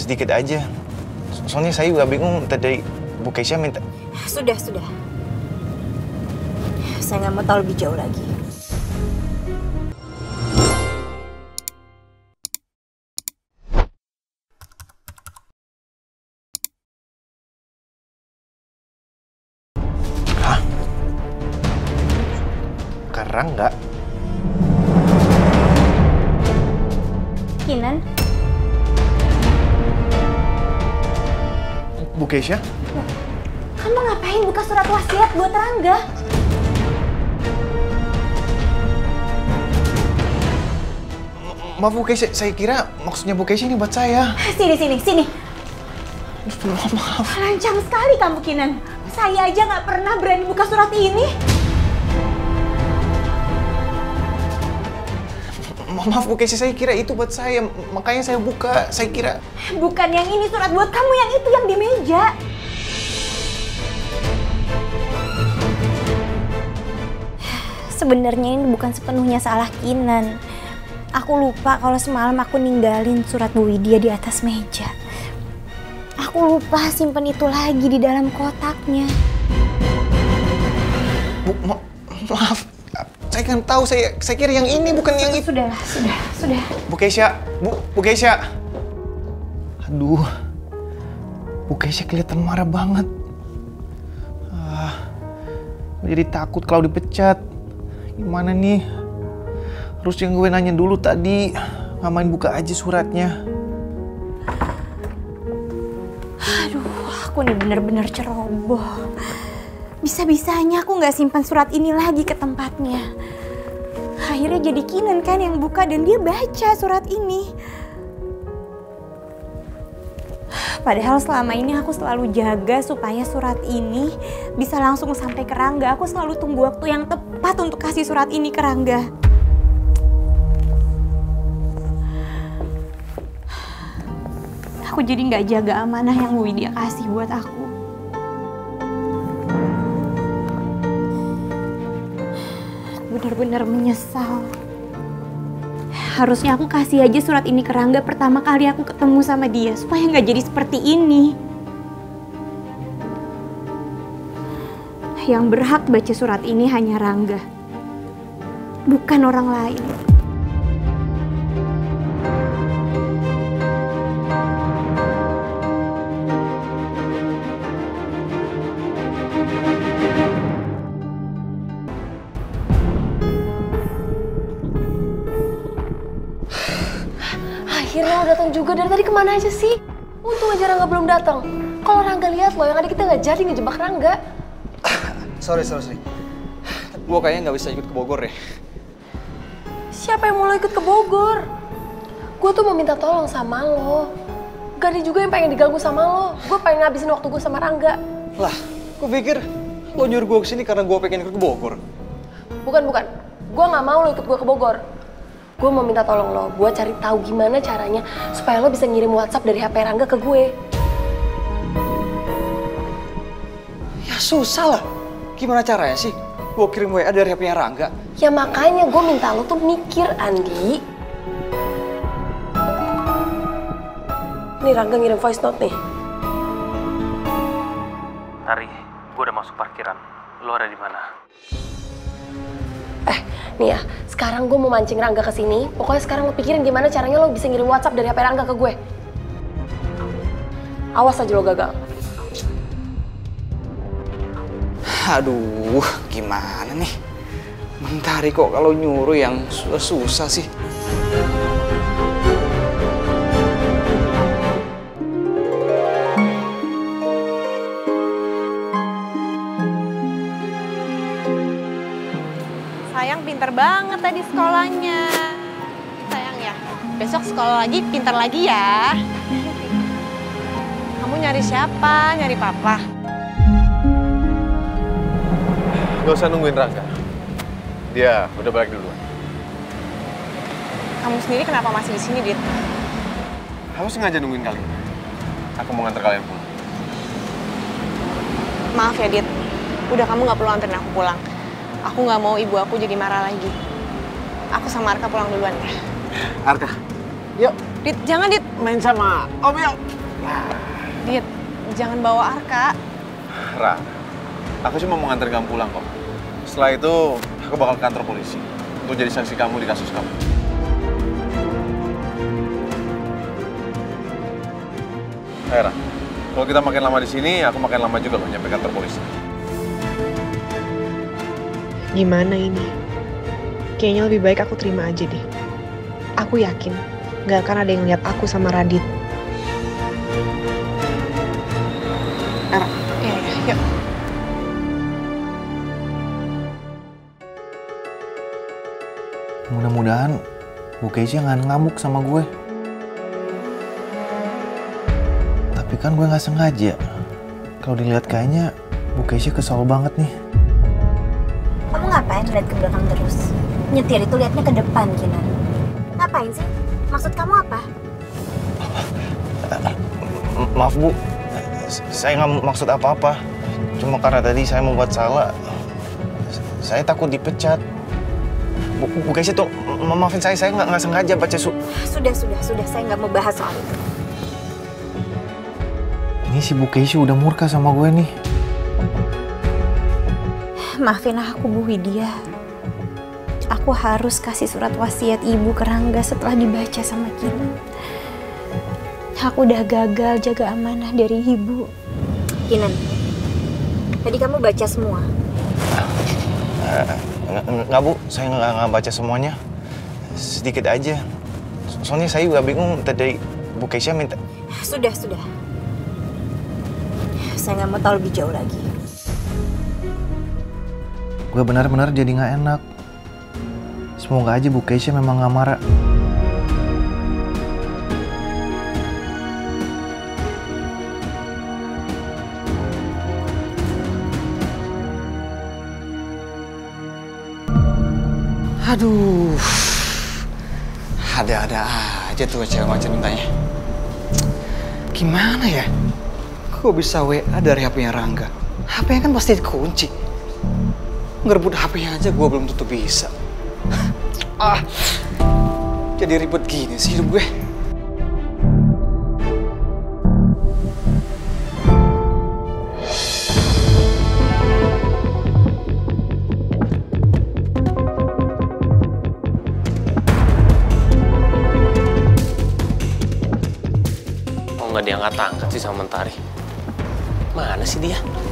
sedikit aja. Soalnya saya juga bingung tadi Bu Keisha minta. Sudah. Saya nggak mau tahu lebih jauh lagi. Hah? Karang nggak? Kinan? Bu Keisha? Kamu ngapain buka surat wasiat buat Rangga? Maaf Bu Keisha, saya kira maksudnya Bu Keisha ini buat saya. Sini. Maaf. Lancang sekali kamu, Kinan. Saya aja nggak pernah berani buka surat ini. Maaf Bu Keisha, saya kira itu buat saya. Makanya saya buka, saya kira. Bukan yang ini surat buat kamu, yang itu yang di meja. Sebenarnya ini bukan sepenuhnya salah Kinan. Aku lupa kalau semalam aku ninggalin surat Bu Widya di atas meja. Aku lupa simpen itu lagi di dalam kotaknya. Bu, maaf. Saya kan tahu, saya kira yang ini bukan yang itu. Sudah. Bu Keisha, Bu Keisha. Aduh. Bu Keisha kelihatan marah banget. Jadi takut kalau dipecat. Gimana nih? Harus yang gue nanya dulu tadi. Nggak main buka aja suratnya. Aduh, aku nih bener-bener ceroboh. Bisa-bisanya aku nggak simpan surat ini lagi ke tempatnya. Akhirnya jadi Kinan kan yang buka dan dia baca surat ini. Padahal selama ini aku selalu jaga supaya surat ini bisa langsung sampai ke Rangga. Aku selalu tunggu waktu yang tepat untuk kasih surat ini ke Rangga. Aku jadi nggak jaga amanah yang Bu Widya kasih buat aku. Benar-benar menyesal. Harusnya aku kasih aja surat ini ke Rangga pertama kali aku ketemu sama dia supaya nggak jadi seperti ini. Yang berhak baca surat ini hanya Rangga, bukan orang lain. Akhirnya lo datang juga. Dari tadi kemana aja sih? Untung aja Rangga belum datang. Kalau Rangga lihat lo, yang ada kita nggak jadi ngejebak Rangga. Sorry. Gue kayaknya nggak bisa ikut ke Bogor deh. Siapa yang mau lo ikut ke Bogor? Gue tuh mau minta tolong sama lo. Gak ada juga yang pengen diganggu sama lo. Gue pengen ngabisin waktu gue sama Rangga. Lah, gue pikir lo nyuruh gue kesini karena gue pengen ikut ke Bogor. Bukan. Gue nggak mau lo ikut gue ke Bogor. Gue mau minta tolong lo, gue cari tahu gimana caranya supaya lo bisa ngirim WhatsApp dari HP Rangga ke gue. Ya susah lah. Gimana caranya sih? Gue kirim WA dari HP-nya Rangga. Ya makanya gue minta lo tuh mikir, Andi. Nih Rangga ngirim voice note nih. Tari, gue udah masuk parkiran. Lo ada di mana? Nih ya, sekarang gue mau mancing Rangga ke sini. Pokoknya sekarang lo pikirin gimana caranya lo bisa ngirim WhatsApp dari HP Rangga ke gue. Awas aja lo gagal. Aduh, gimana nih? Mentari kok kalau nyuruh yang susah sih. Sayang pinter banget tadi sekolahnya. Sayang ya, besok sekolah lagi pinter lagi ya. Kamu nyari siapa? Nyari papa? Gak usah nungguin Rangga. Dia udah balik duluan. Kamu sendiri kenapa masih di sini, Dit? Kamu sengaja nungguin kalian. Aku mau nganter kalian pulang. Maaf ya, Dit. Udah kamu nggak perlu anterin aku pulang. Aku nggak mau ibu aku jadi marah lagi. Aku sama Arka pulang duluan ya. Arka, Yuk, Dit, jangan Dit. main sama Om yuk. Dit, jangan bawa Arka. Ra, aku cuma mau nganterin kamu pulang kok. Setelah itu, aku bakal ke kantor polisi untuk jadi saksi kamu di kasus kamu. Ra, kalau kita makin lama di sini, aku makin lama juga loh nyampe kantor polisi. Gimana ini? Kayaknya lebih baik aku terima aja deh. Aku yakin gak akan ada yang lihat aku sama Radit. Iya, yuk. Mudah-mudahan Bu Keisha nggak ngamuk sama gue. Tapi kan gue nggak sengaja. Kalau dilihat kayaknya Bu Keisha kesal banget nih. Kamu ngapain lihat ke belakang terus? Nyetir itu liatnya ke depan, Kinan. Ngapain sih? Maksud kamu apa? Maaf Bu, saya nggak maksud apa-apa. Cuma karena tadi saya membuat salah, saya takut dipecat. Bu Keisha tuh, maafin saya nggak sengaja baca Sudah, saya nggak mau bahas soal itu. Ini si Bu Keisha udah murka sama gue nih. Maafin aku, Bu Widya. Aku harus kasih surat wasiat ibu ke Rangga setelah dibaca sama Kinan. Aku udah gagal jaga amanah dari ibu. Kinan, tadi kamu baca semua? Nggak Bu, saya nggak baca semuanya. Sedikit aja. Soalnya saya juga bingung tadi Bu Keisha minta. Sudah. Saya nggak mau tahu lebih jauh lagi. Gue benar-benar jadi nggak enak. Semoga aja Bu Keisha memang nggak marah. Aduh, ada-ada aja tuh cewek macam mintanya. Gimana ya? Kok bisa WA dari HP-nya Rangga? HP-nya kan pasti dikunci. Ngerebut HP-nya aja gue belum tentu bisa. Jadi ribet gini sih hidup gue. Nggak diangkat-angkat sih sama Mentari. Mana sih dia?